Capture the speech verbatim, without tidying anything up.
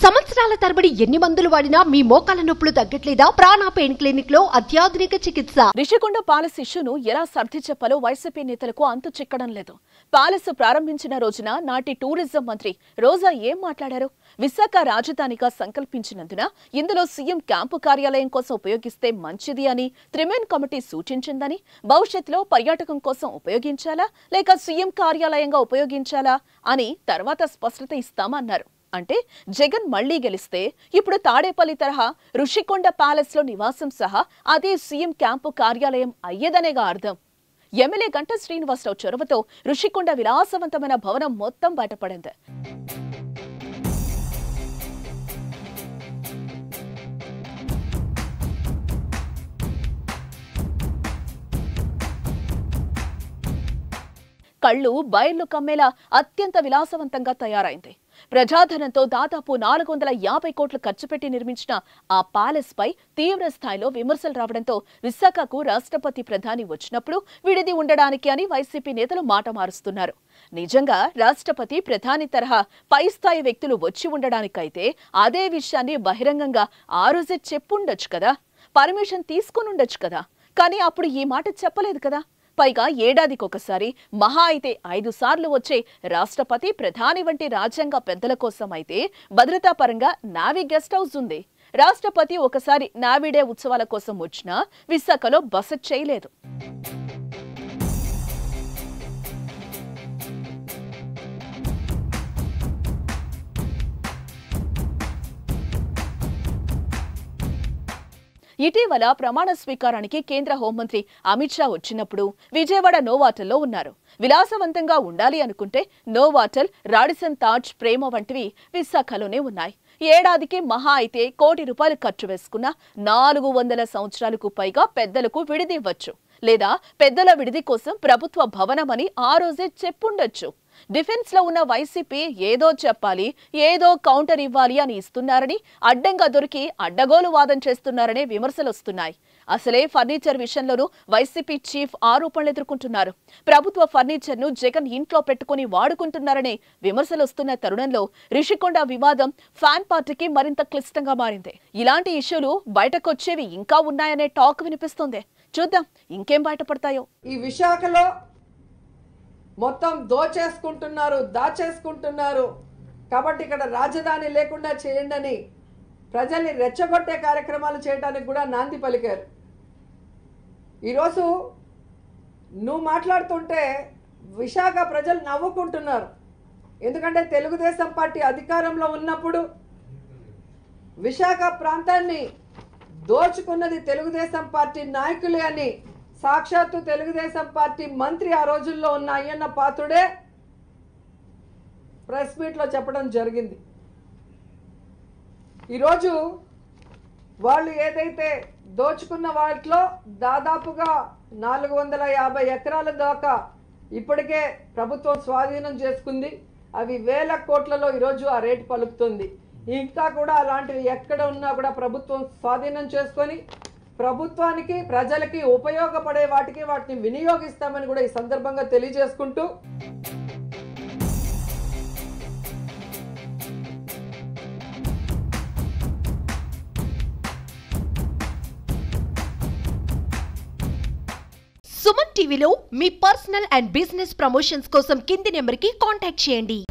సంవత్సరాల తరబడి ఎన్ని మందులు వాడినా మీ మోకాల నొప్పులు తగ్గట్లేదా? ప్రాణ పెయిన్ క్లినిక్ లో అత్యాధునిక చికిత్స. రిషికొండ ప్యాలెస్ ఇష్యూను ఎలా సర్ది చెప్పాలో వైసీపీ నేతలకు అంతు చిక్కడం లేదు. ప్యాలెస్ ప్రారంభించిన రోజున నాటి టూరిజం మంత్రి రోజా ఏం మాట్లాడారు? విశాఖ రాజధానిగా సంకల్పించినందున ఇందులో సీఎం క్యాంపు కార్యాలయం కోసం ఉపయోగిస్తే మంచిది అని త్రిమేన్ కమిటీ సూచించిందని, భవిష్యత్తులో పర్యాటకం కోసం ఉపయోగించాలా లేక సీఎం కార్యాలయంగా ఉపయోగించాలా అని తర్వాత స్పష్టత ఇస్తామన్నారు. అంటే జగన్ మళ్లీ గెలిస్తే ఇప్పుడు తాడేపల్లి తరహా రుషికొండ ప్యాలెస్ లో నివాసం సహా అదే సీఎం క్యాంపు కార్యాలయం అయ్యేదనేగా అర్థం. ఎమ్మెల్యే గంటా శ్రీనివాసరావు చొరవతో రుషికొండ విలాసవంతమైన భవనం మొత్తం బయటపడింది. కళ్ళు బయర్లు కమ్మేలా అత్యంత విలాసవంతంగా తయారైంది. ప్రజాధనంతో దాదాపు నాలుగు వందల యాభై కోట్లు ఖర్చు పెట్టి నిర్మించిన ఆ ప్యాలెస్ పై తీవ్ర స్థాయిలో విమర్శలు రావడంతో విశాఖకు రాష్ట్రపతి ప్రధాని వచ్చినప్పుడు విడిది ఉండడానికి అని వైసీపీ నేతలు మాట మారుస్తున్నారు. నిజంగా రాష్ట్రపతి ప్రధాని తరహా పై స్థాయి వ్యక్తులు వచ్చి ఉండడానికైతే అదే విషయాన్ని బహిరంగంగా ఆ రోజే చెప్పుండొచ్చు కదా, పర్మిషన్ తీసుకునుండొచ్చు కదా. కానీ అప్పుడు ఈ మాట చెప్పలేదు కదా. పైగా ఏడాదికొకసారి మహా అయితే ఐదు సార్లు వచ్చే రాష్ట్రపతి ప్రధాని వంటి రాజ్యాంగ పెద్దల కోసం అయితే భద్రతా పరంగా నావీ గెస్ట్ హౌస్ ఉంది. రాష్ట్రపతి ఒకసారి నావీ డే ఉత్సవాల కోసం వచ్చినా విశాఖలో బస చేయలేదు. ఇటీవల ప్రమాణ స్వీకారానికి కేంద్ర హోంమంత్రి అమిత్ షా వచ్చినప్పుడు విజయవాడ నోవాటల్లో ఉన్నారు. విలాసవంతంగా ఉండాలి అనుకుంటే నోవాటల్, రాడిసన్ తాజ్, ప్రేమ వంటివి విశాఖలోనే ఉన్నాయి. ఏడాదికి మహా అయితే కోటి రూపాయలు ఖర్చు వేసుకున్న నాలుగు వందల సంవత్సరాలకు పైగా పెద్దలకు విడిది ఇవ్వచ్చు, లేదా పెద్దల విడిది కోసం ప్రభుత్వ భవనమని ఆ రోజే చెప్పుండొచ్చు. డిఫెన్స్ లో ఉన్న వైసీపీ ఏదో చెప్పాలి, ఏదో కౌంటర్ ఇవ్వాలి అని ఇస్తున్నారని, అడ్డంగా దొరికి అడ్డగోలు వాదం చేస్తున్నారనే విమర్శలు వస్తున్నాయి. అసలే ఫర్నిచర్ విషయంలోనూ వైసీపీ చీఫ్ ఆరోపణలు ఎదుర్కొంటున్నారు. ప్రభుత్వ ఫర్నిచర్ ను జగన్ ఇంట్లో పెట్టుకుని వాడుకుంటున్నారనే విమర్శలు వస్తున్న తరుణంలో రిషికొండ వివాదం ఫ్యాన్ పార్టీకి మరింత క్లిష్టంగా మారింది. ఇలాంటి ఇష్యూలు బయటకొచ్చేవి ఇంకా ఉన్నాయనే టాక్ వినిపిస్తుంది. చూద్దాం ఇంకేం బయటపడతాయో. ఈ విశాఖలో మొత్తం దోచేసుకుంటున్నారు, దాచేసుకుంటున్నారు కాబట్టి ఇక్కడ రాజధాని లేకుండా చేయండి అని ప్రజల్ని రెచ్చగొట్టే కార్యక్రమాలు చేయడానికి కూడా నాంది పలికారు. ఈరోజు నువ్వు మాట్లాడుతుంటే విశాఖ ప్రజలు నవ్వుకుంటున్నారు. ఎందుకంటే తెలుగుదేశం పార్టీ అధికారంలో ఉన్నప్పుడు విశాఖ ప్రాంతాన్ని దోచుకున్నది తెలుగుదేశం పార్టీ నాయకులే అని సాక్షాత్తు తెలుగుదేశం పార్టీ మంత్రి ఆ రోజుల్లో ఉన్న అయ్యన్న పాత్రుడే ప్రెస్ మీట్లో చెప్పడం జరిగింది. ఈరోజు వాళ్ళు ఏదైతే దోచుకున్న వాటిలో దాదాపుగా నాలుగు వందల యాభై ఎకరాల దాకా ఇప్పటికే ప్రభుత్వం స్వాధీనం చేసుకుంది. అవి వేల కోట్లలో ఈరోజు ఆ రేటు పలుకుతుంది. ఇంకా కూడా అలాంటివి ఎక్కడ ఉన్నా కూడా ప్రభుత్వం స్వాధీనం చేసుకొని ప్రభుత్వానికి ప్రజలకి ఉపయోగపడే వాటికి వాటిని వినియోగిస్తామని కూడా ఈ సందర్భంగా తెలియజేసుకుంటూ సుమన్ టీవీలో మీ పర్సనల్ అండ్ బిజినెస్ ప్రమోషన్స్ కోసం కింది నెంబర్కి కాంటాక్ట్ చేయండి.